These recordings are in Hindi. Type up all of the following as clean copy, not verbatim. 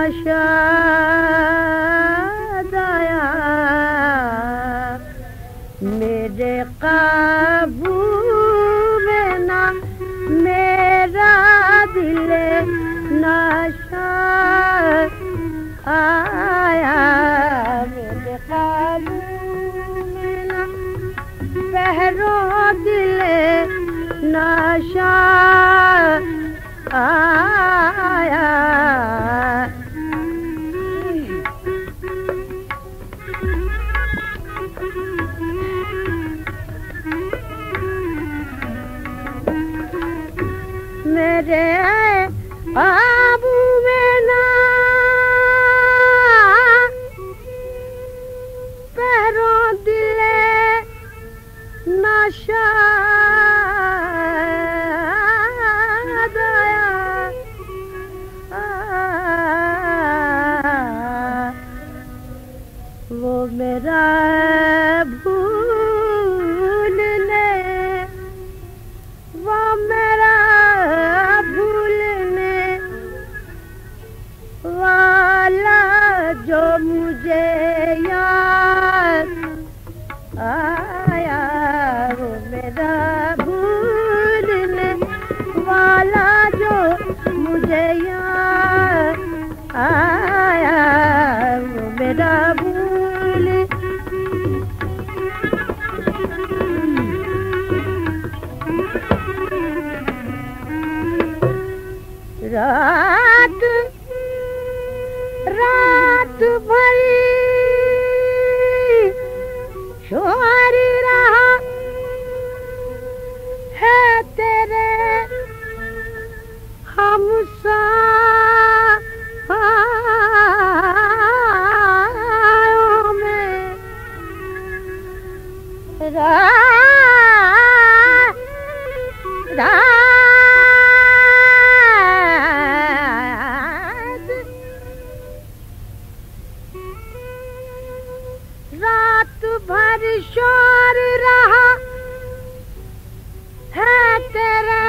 नाशाद आया मेरे काबू में ना मेरा दिल नाशाद आया मेरे काबू में ना पहरों दिल नाशाद आया मेरे काबू में ना पैरों दिले नाशाद आया वो मेरा भूलने वो मेरा भूलने वाला जो मुझे याद आया वो मेरा भूलने वाला जो मुझे याद आया वो मेरा भूल रात रात भरी शोरी रहा है तेरे हमसायों में रात भर शोर रहा है तेरे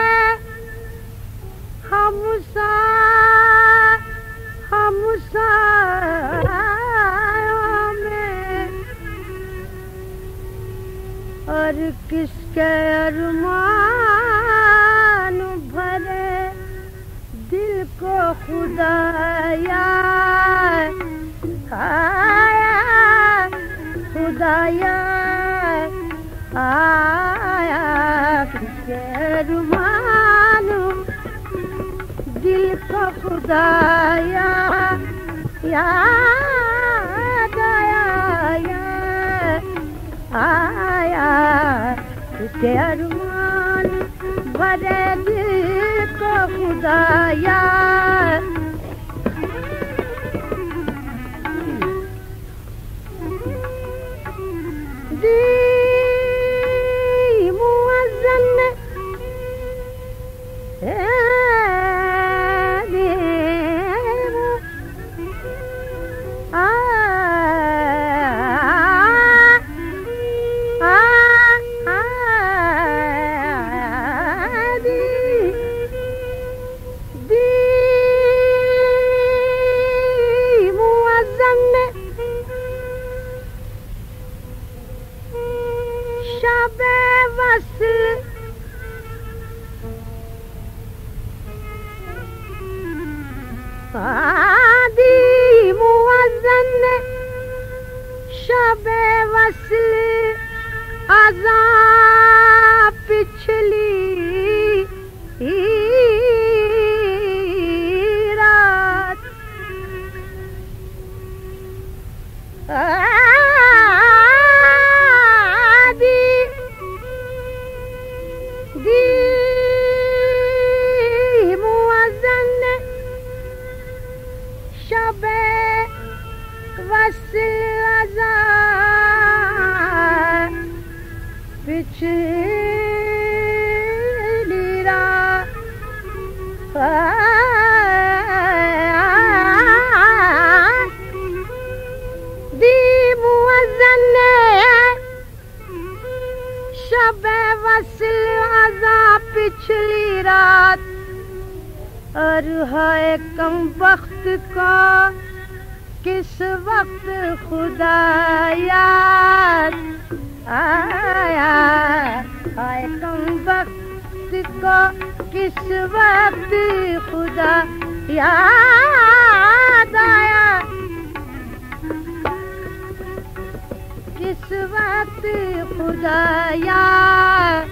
हमसायों में और किसके अरमान भरे दिल को खुदाया आया खुदाया आया किसके अरमान दिल को खुदाया याद आया आया किसके अरमान भरे दिल को खुदाया दी मुअज्जन ने आदि मुअज्जन ने शबे वस्ल अज़ा पिछली रात आदि मुअज्जन ने शबे वस्ल अज़ा पिछली रात दी मुअज्जन ने शबे वस्ल अज़ा पिछली रात और है कम वक्त को किस वक्त खुदा याद आया, है कम वक्त को किस वक्त खुदा याद आया, किस वक्त खुदा याद।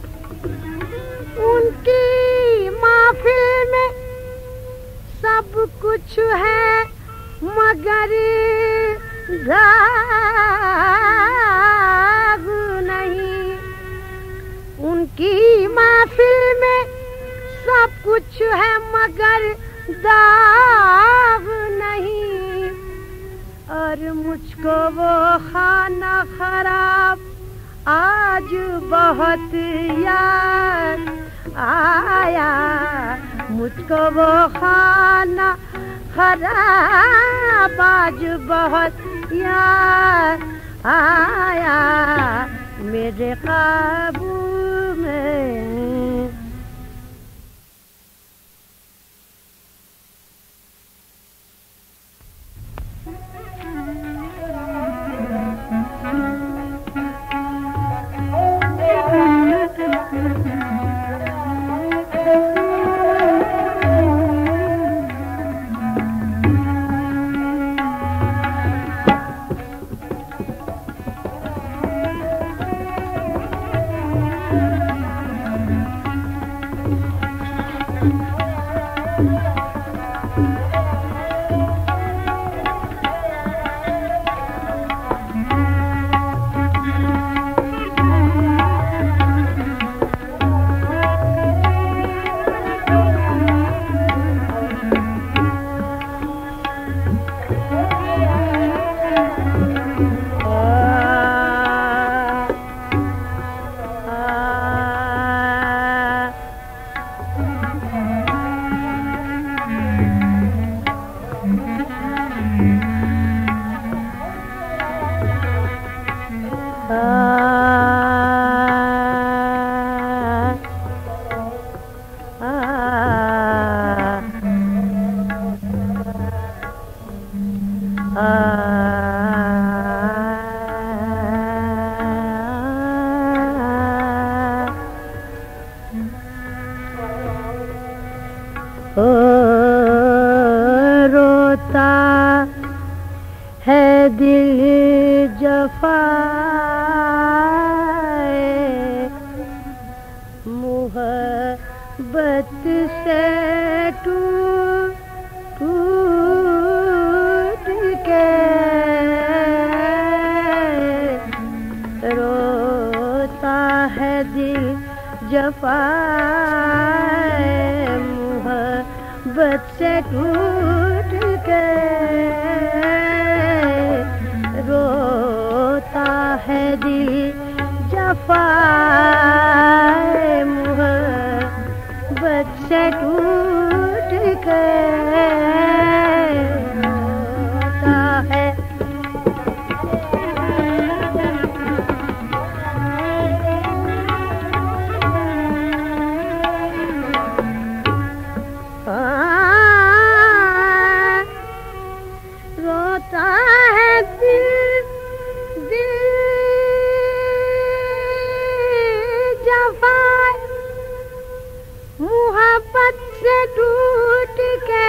उनकी महफिल में सब कुछ है मगर दाग नहीं। उनकी महफिल में सब कुछ है मगर दाग नहीं। और मुझको वो खाना खराब आज बहुत याद आया, मुझको वो खाना खराब आज बहुत याद आया। मेरे काबू में रोता है दिल जफाए मोहब्बत से टूट के। रोता है दिल जफाए मोहब्बत से टूट के। रोता है दिल जफाए मोहब्बत से टूट के। रोता है रोता है दिल जफाए मोहब्बत से टूट के।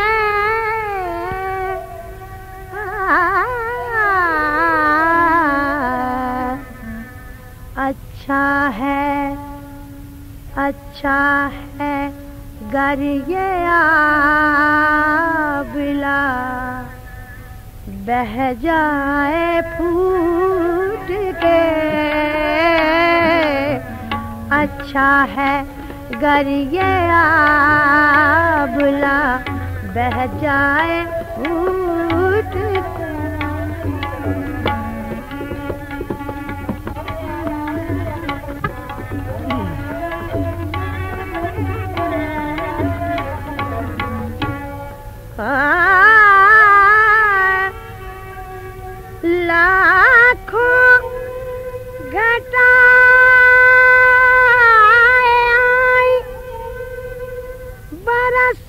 अच्छा है गर ये आबिला बह जाए फूट के। अच्छा है गर ये आबिला बह जाए फूट के। लाखों घटाएं आई बरस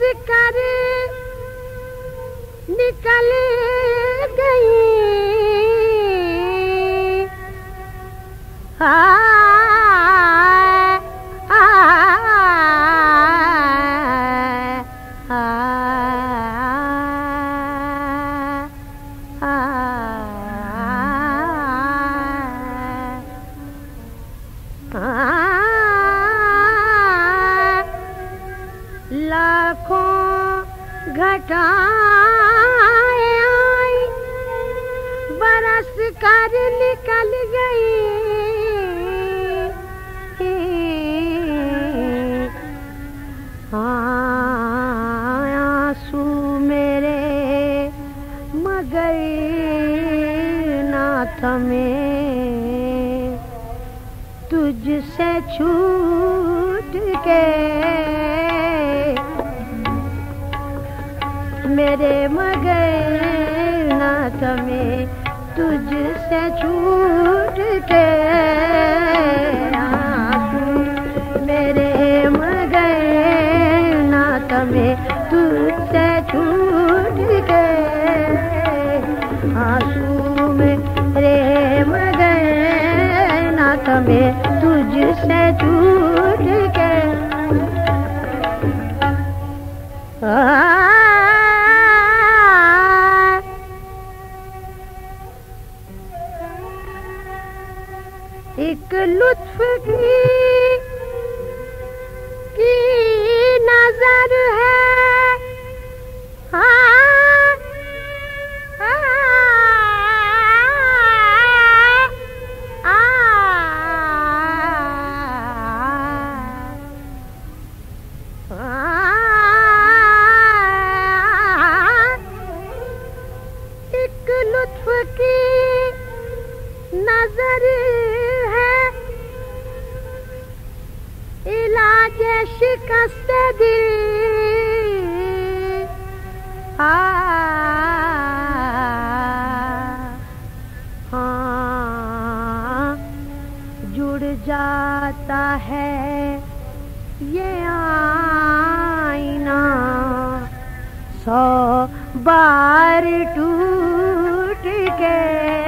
घटाएं आई बरस कर निकल गई आंसू मेरे मगर ना थमे तुझसे छूट के मेरे मगर ना थमे तुझसे छूट के आंसू मेरे मगर ना थमे तुझसे छूट के आंसू मेरे मगर ना थमे तुझसे छूट के एक लुत्फ की नजर है एक लुत्फ की नजर इलाज शिकस्त दिल हाँ जुड़ जाता है ये आईना 100 बार टूट के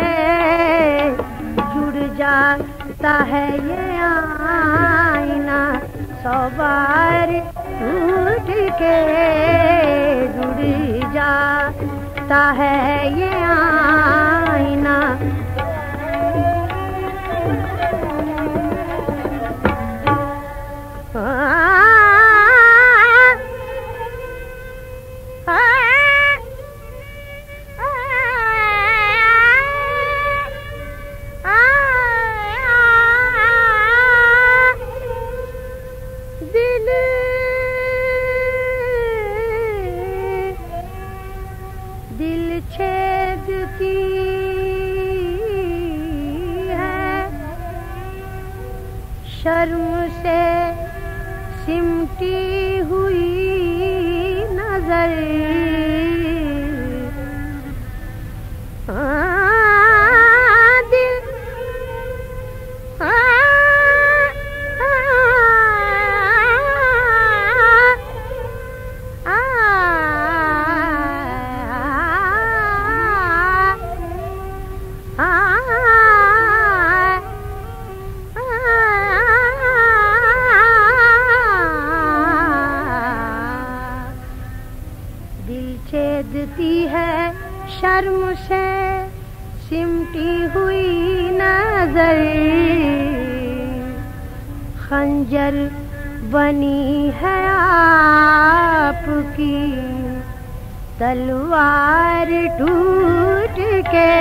जुड़ जाता है ये आईना 100 बार टूट के जुड़ जाता है ये आईना शर्म से सिमटी हुई नजर दिल छेदती है शर्म से सिमटी हुई नजर खंजर बनी है आपकी तलवार टूट के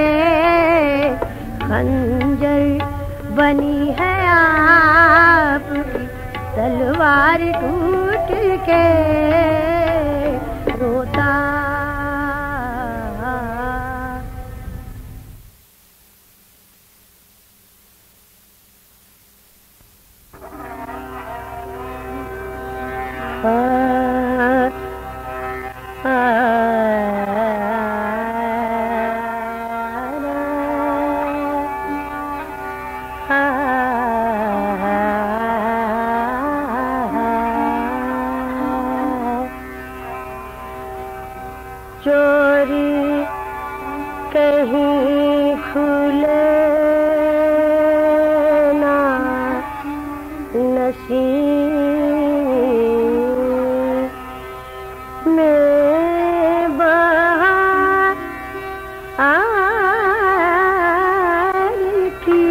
खंजर बनी है आपकी तलवार टूट के रोता चोरी कहीं खुले ना नसीब में बहार की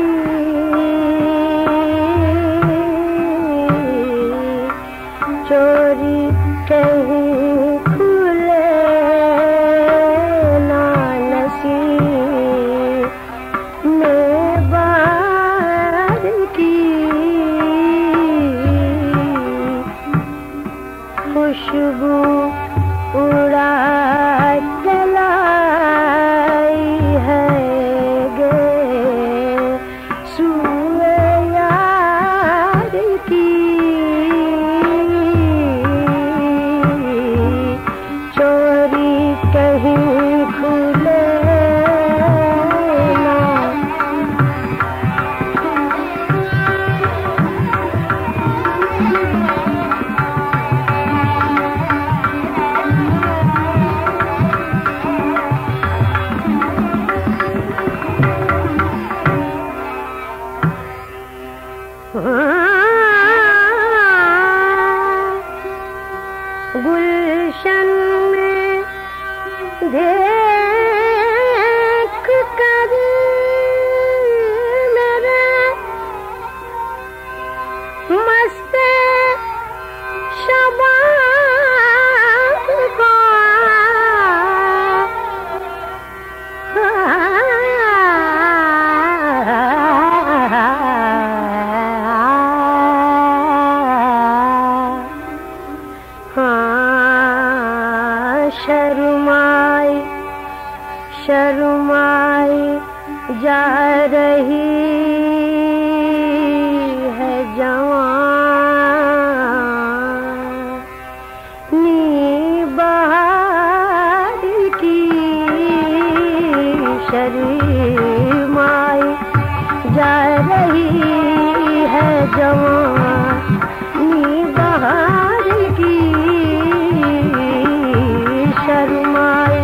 चोरी कहीं खुले की खुशबू उड़ा चलाई है गे सुए यार की चोरी कहीं खुले गुलशन में देख कर मेरे मस्त शबाब को शर्माई जा रही है जवानी बहार की शर्माई जा रही है जवानी बहार की शर्माई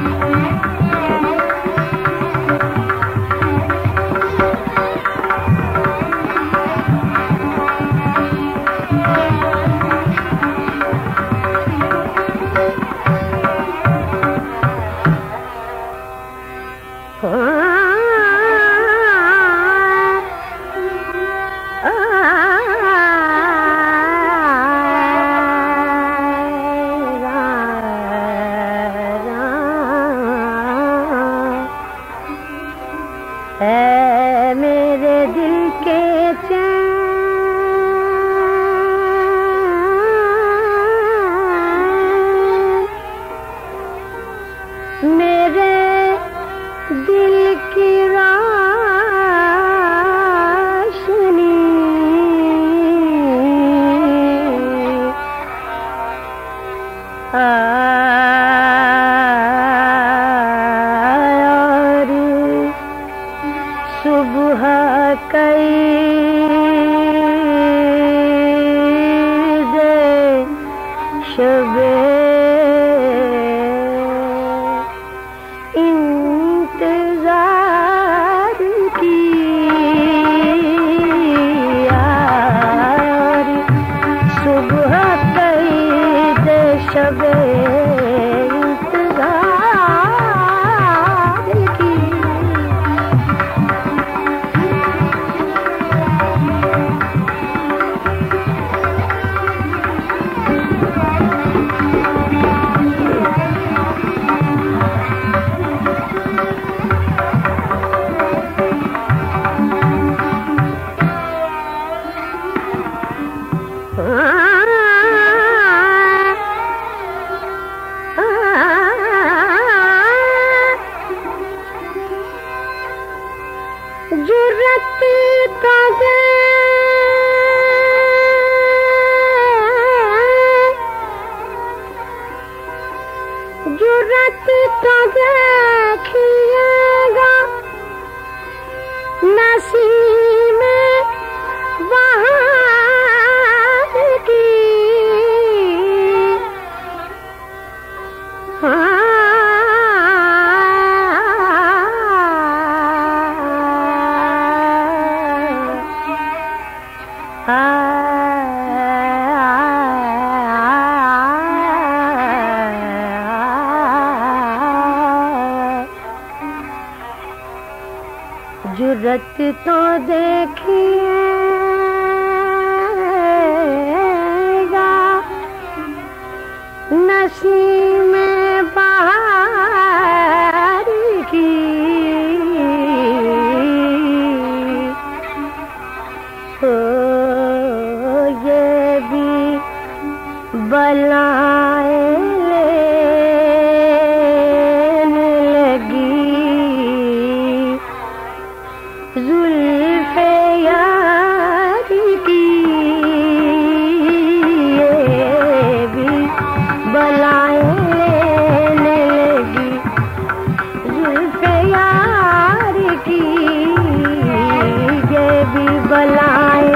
मेरे दिल के चैन मेरे दिल की रोशनी सुबह कई दे शबे इंतजार की यार सुबह कई दे शबे जुर्रत तो दे जुर्रत तो देखिएगा नसीब में बहार की जुर्रत तो देखिएगा नसीब में बहार की हो ये भी बलाएं लेने लगी जुल्फ़े यार की ये भी बलाएं लेने लगी जुल्फ़े यार की ये भी बलाएं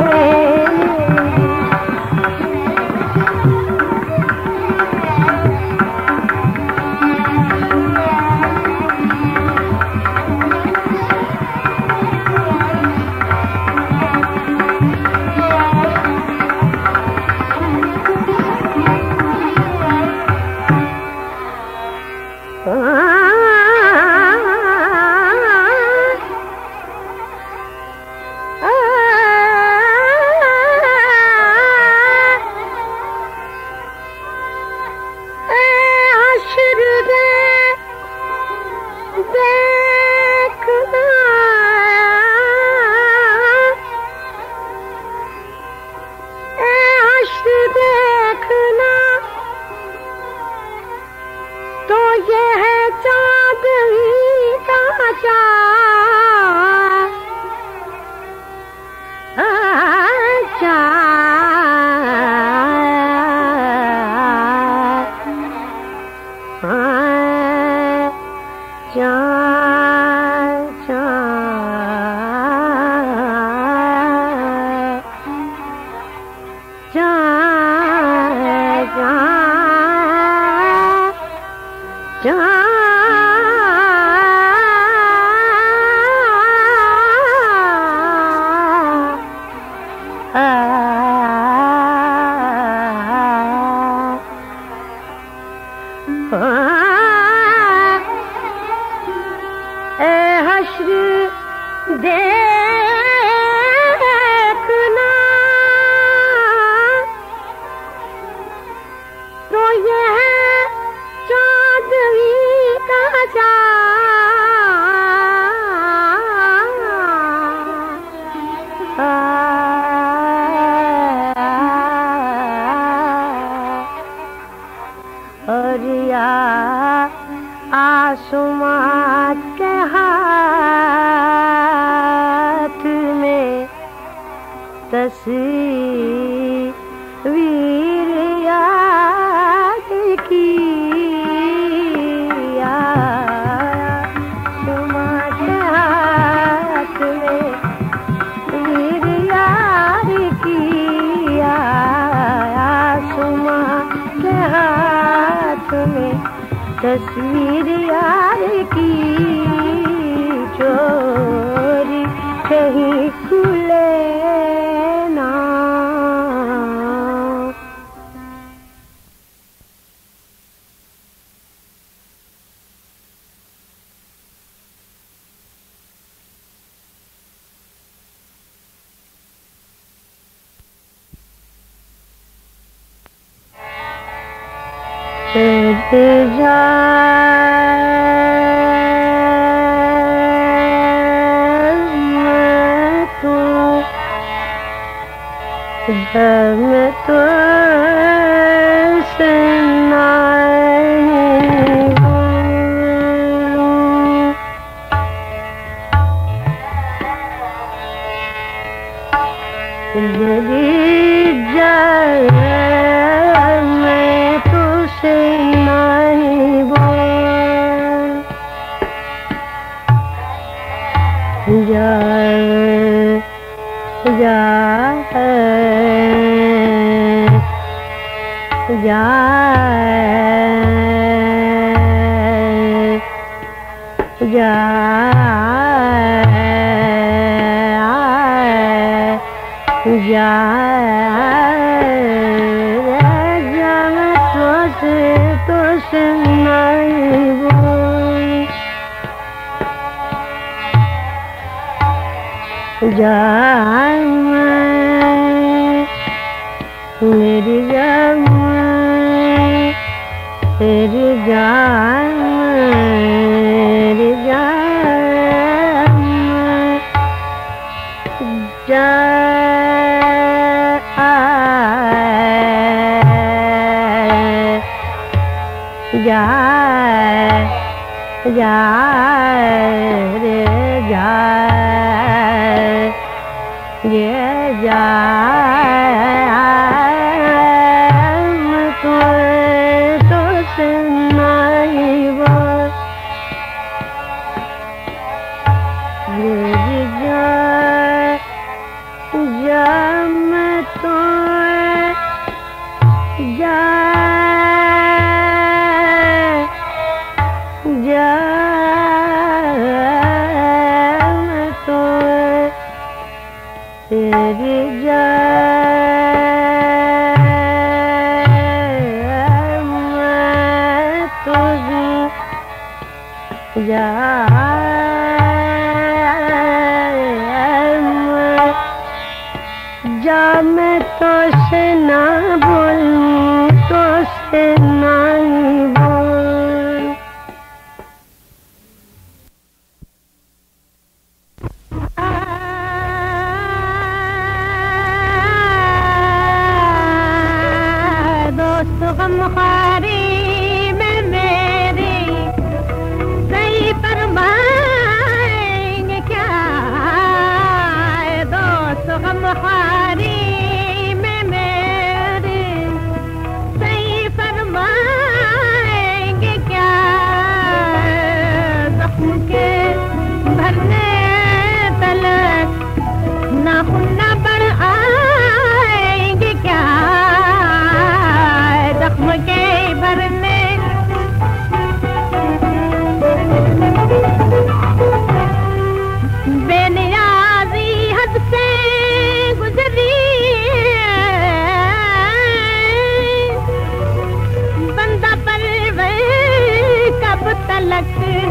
तस्वीर यार की चोरी कहीं खुले ना। मैं तो मेरी जान तेरी जान मेरी जान जान जा जा रे जा ये जा तो सुनाई वो जा जा मैं तो जा तेरी जा मैं तुझे जा जा मैं तो से ना बोलूं तो से नहीं बोल दोस्त गमखारी में मेरी सही फरमाएंगे क्या दोस्त गमखारी में मेरी सही फरमाएंगे क्या जख्म के भरने तलक नाखून न बढ़ आएंगे क्या जख्म के भरने बेनियाज़ी हद से गुजरी बंदा परवर कब तलक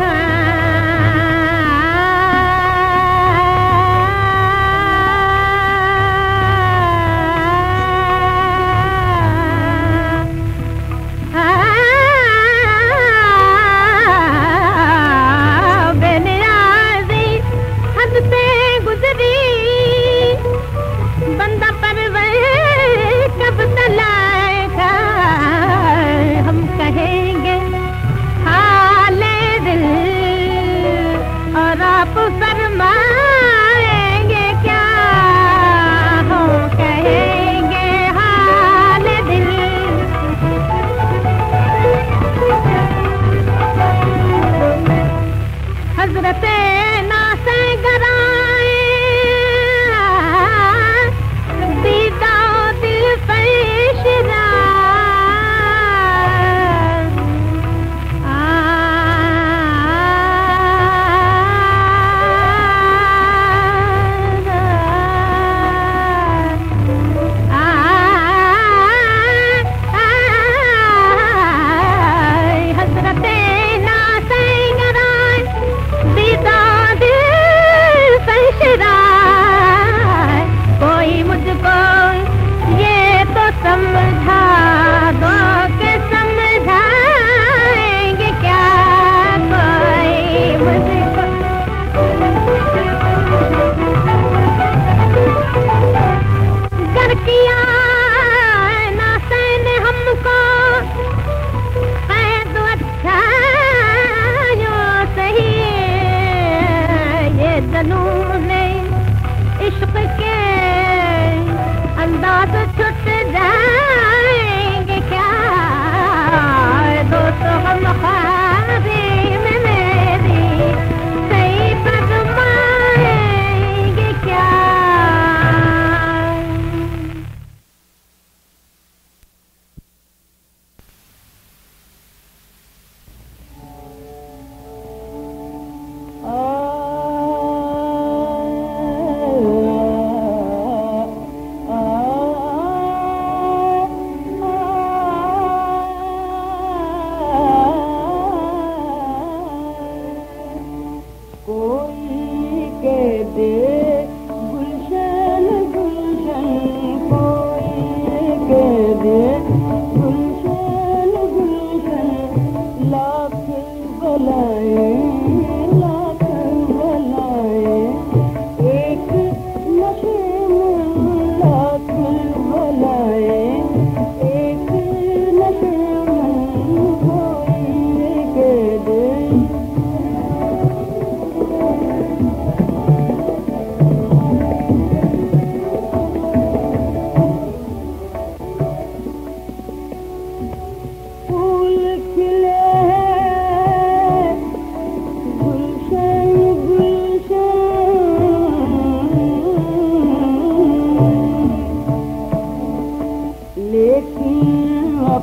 फरमाएंगे क्या हम कहेंगे हाल दिल हजरत नासे गराए दीदा दिल फैशरा कोई मुझको ये तो समझा दो के समझाएंगे क्या कोई मुझको कर किया नासे ने हमको कैद अच्छा यो सही ये जनून इश्क के अंदाज छुट जाएंगे क्या दोस्त गमखारी में मेरी सही फरमाएंगे क्या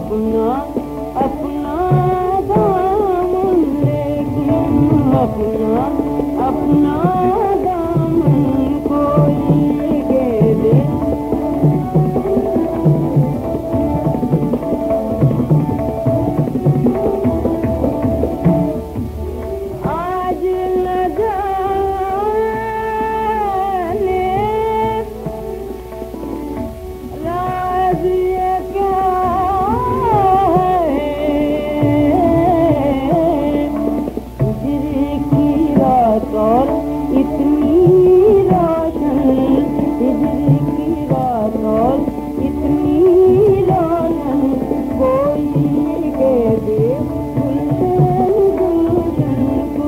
अपना अपना दामन लेकिन अपना अपना दामन कोई के दे आज न जाने राज ये क्या हिजरी की रात और इतनी रोशन हिजरी की रात और इतनी रोशन कोई के दे गुलशन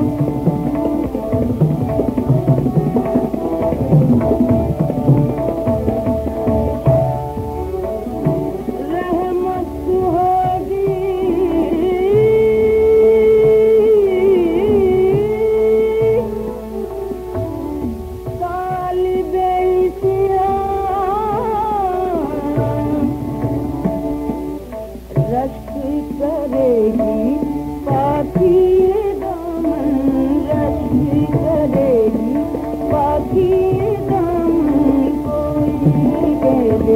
रहमत होगी तालिबे इस्लाम रश्क करेगी पाकी दामन रश्क करेगी पाकी दामन कोई के दे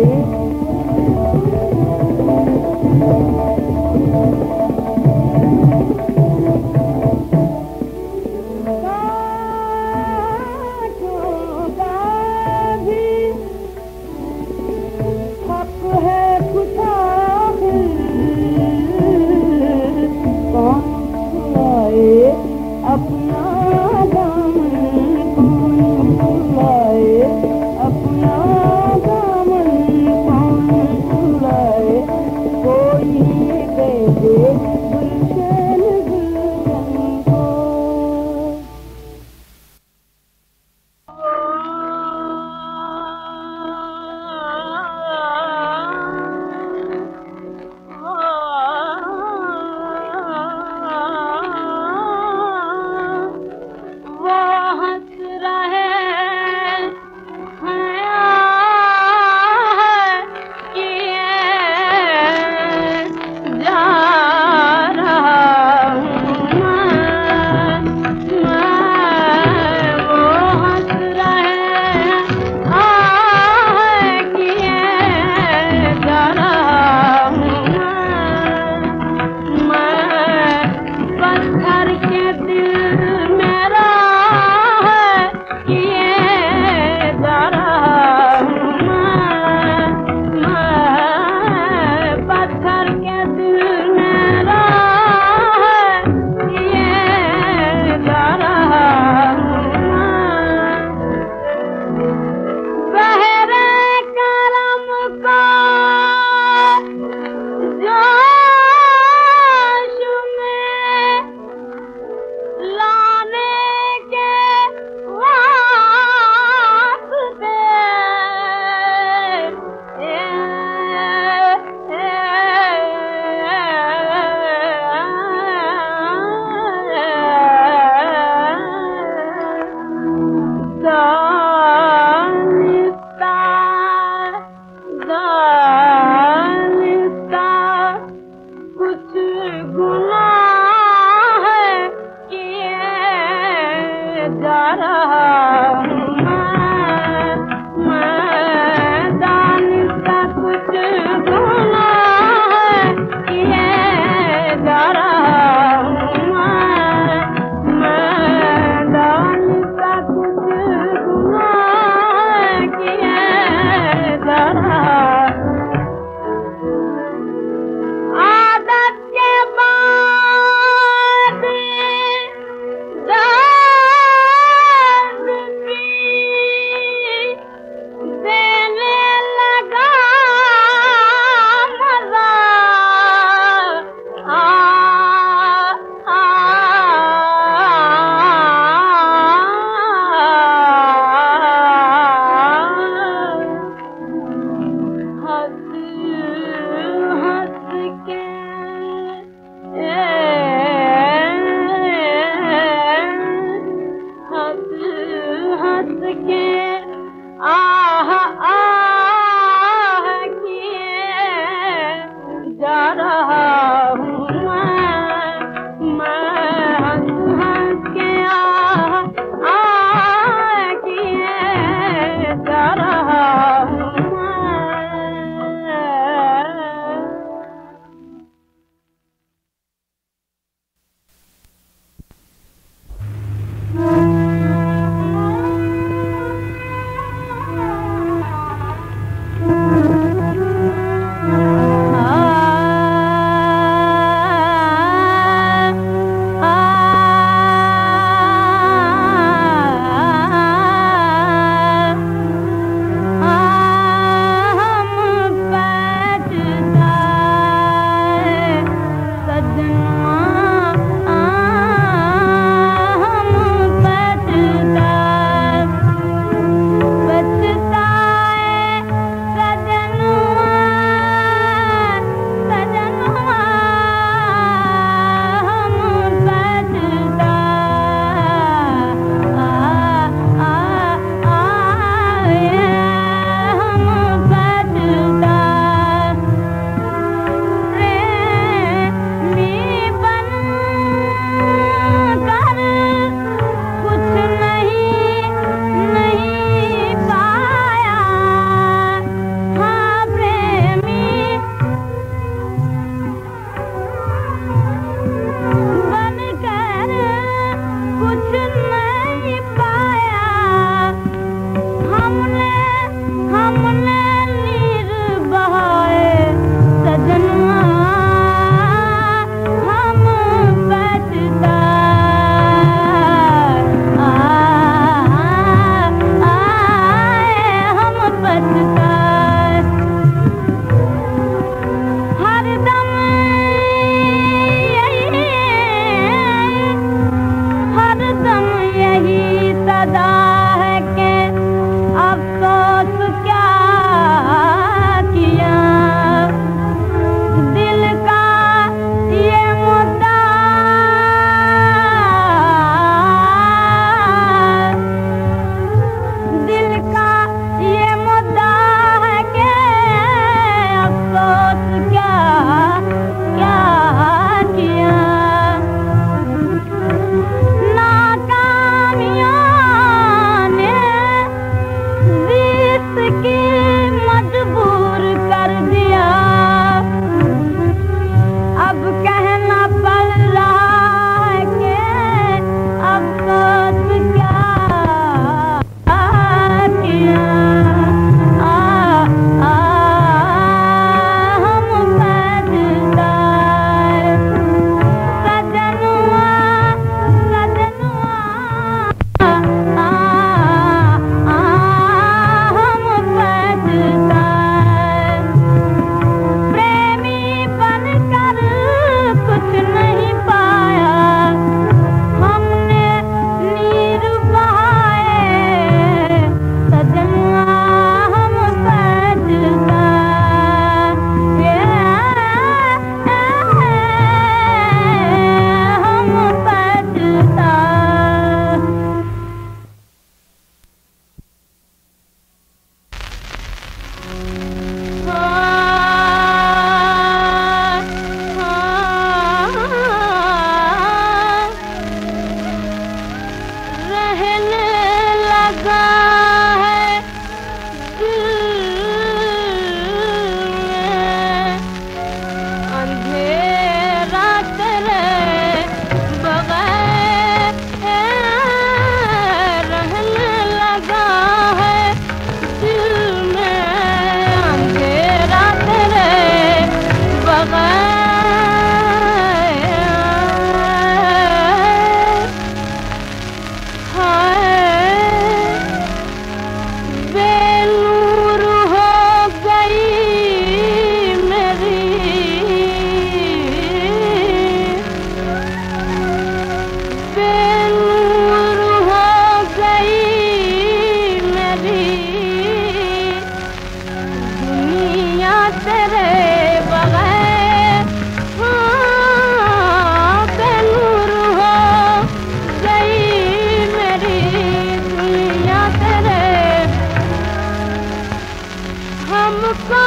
कांटों का भी हक है कुछ कौन छुड़ाए अपना दामन कौन छुड़ाए अपना दामन कौन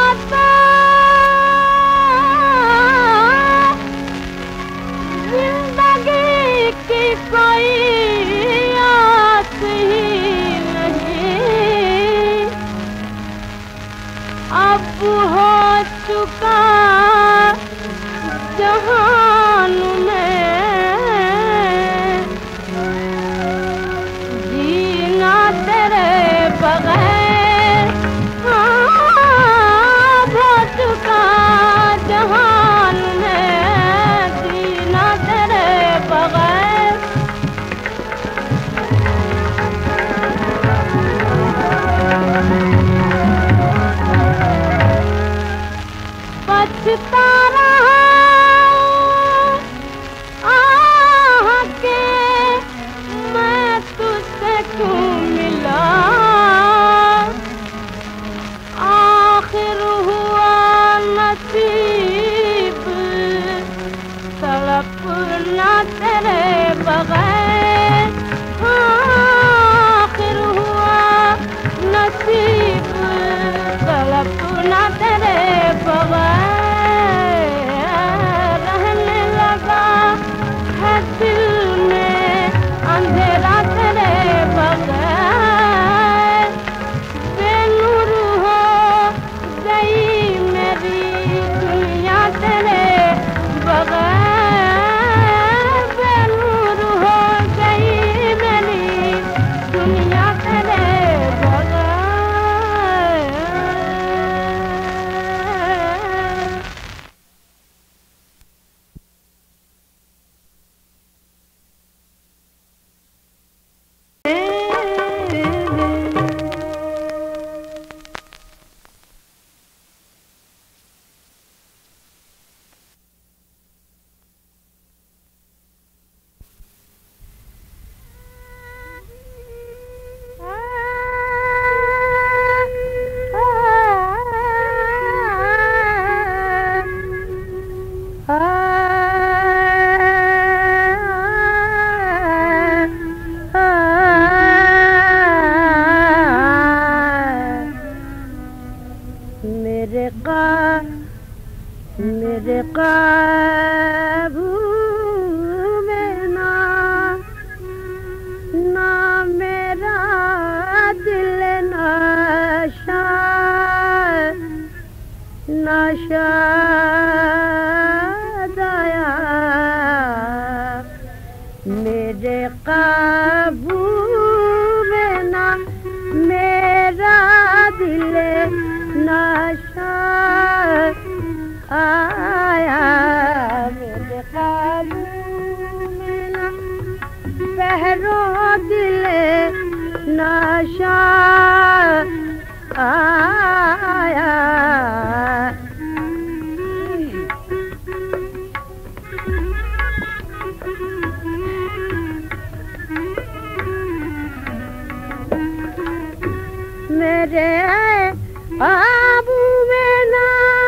तो जिंदगी की कोई आस ही नहीं, अब हो चुका जहान में जीना तेरे बगैर, हाँ हो चुका जहान में जीना तेरे बगैर। पछता रहा आह के मैं तुझसे क्यों मिला, आखिर हुआ नसीब तड़पना तेरे बगैर, आखिर हुआ नसीब तड़पना तेरे बगैर। रहने लगा है दिल में अंधेरा तेरे बगैर, बेनूर हो गई मेरी दुनिया तेरे बगैर, बेनूर हो गई मेरी दुनिया तेरे बगैर। मेरे काबू में ना मेरा दिल नाशाद आया, मेरे काबू में ना मेरा दिल नाशाद आया, मेरे काबू में ना पहरो दिल नाशाद आया। मेरे काबू में ना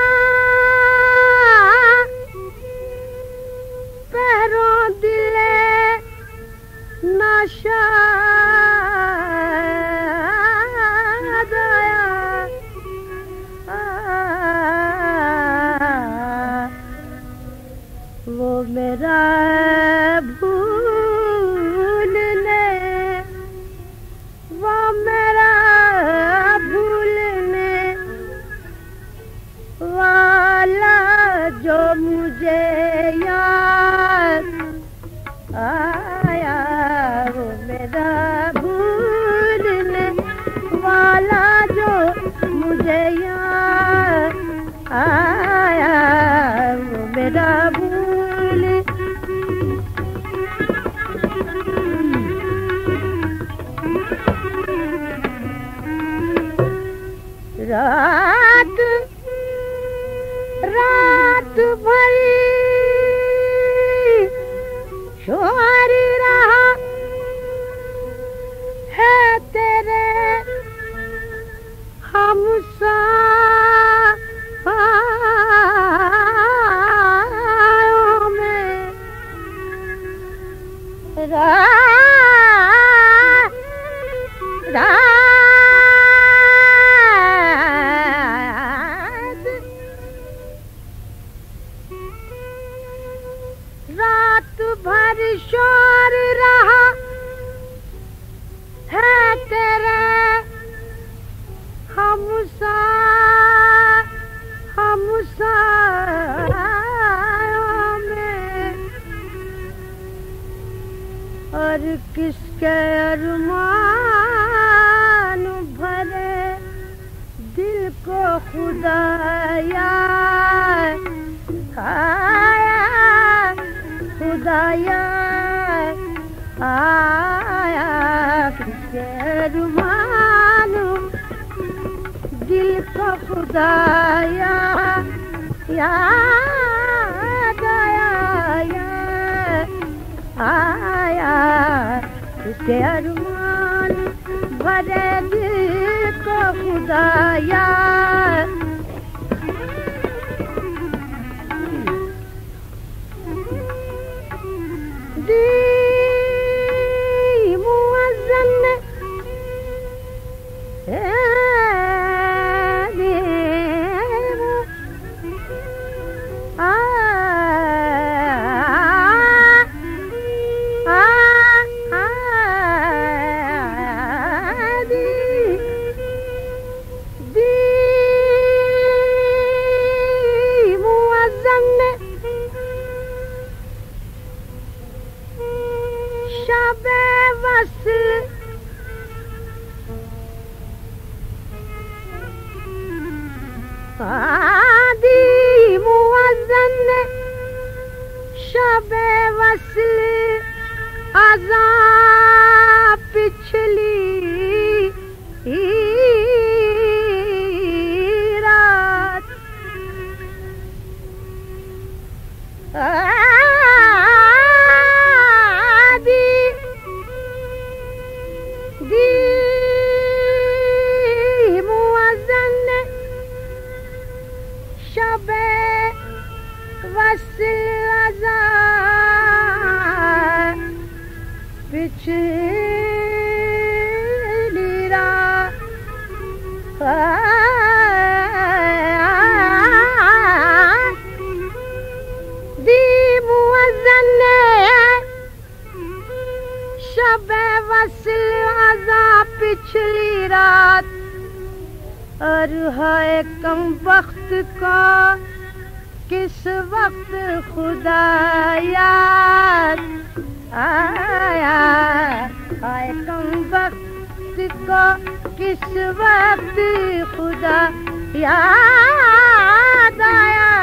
पहरो दिल नाशाद आया, वो मेरा भूलने, वो मेरा भूलने वाला जो मुझे याद आया, वो मेरा भूलने वाला जो मुझे याद आया, वो मेरा भूल रात रात भरी शोरी रहा है तेरे हम सायों में, रात और शोर रहा है तेरे हमसायों में, और किसके अरमान भरे दिल को खुदाया आया, खुदाया आया, किसके अरमान दिल को खुदाया याद आया, आया किसके अरमान भरे दिल को खुदाया। दी मुअज्जन ने आदि मुअज्जन ने शबे वस्ल अज़ा पिछली रात आदि दी मुअज्जन ने शबे वस्ल अज़ा पिछली रात दी मुअज्जन ने शबे वस्ल अज़ा पिछली रात, और है कम वक्त का किस वक्त खुदा याद आया, है कम वक्त का किस वक्त खुदा याद आया,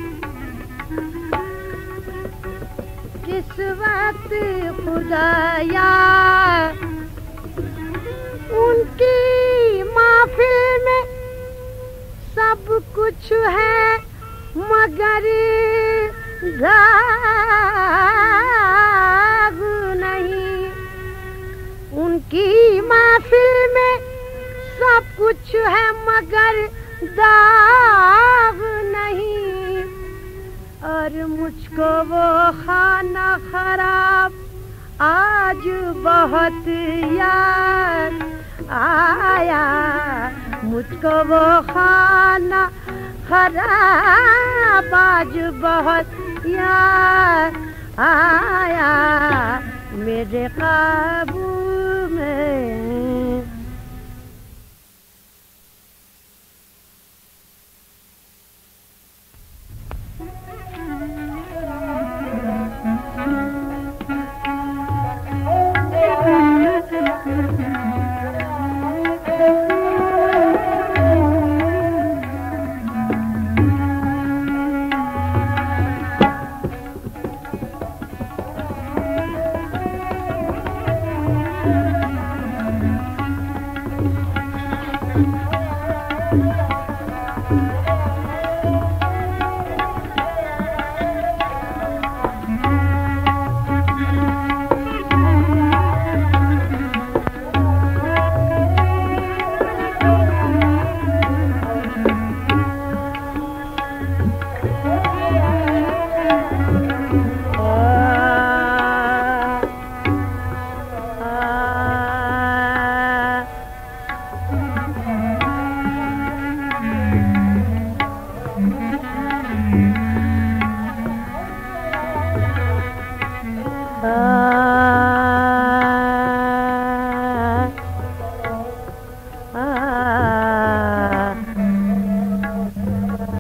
किस वक्त खुदा याद। उनकी महफिल में सब कुछ है मगर दाग नहीं, उनकी महफिल में सब कुछ है मगर दाग नहीं, और मुझको वो खाना खराब आज बहुत याद आया, मुझको वो खाना खराब आज बहुत याद आया, मेरे काबू में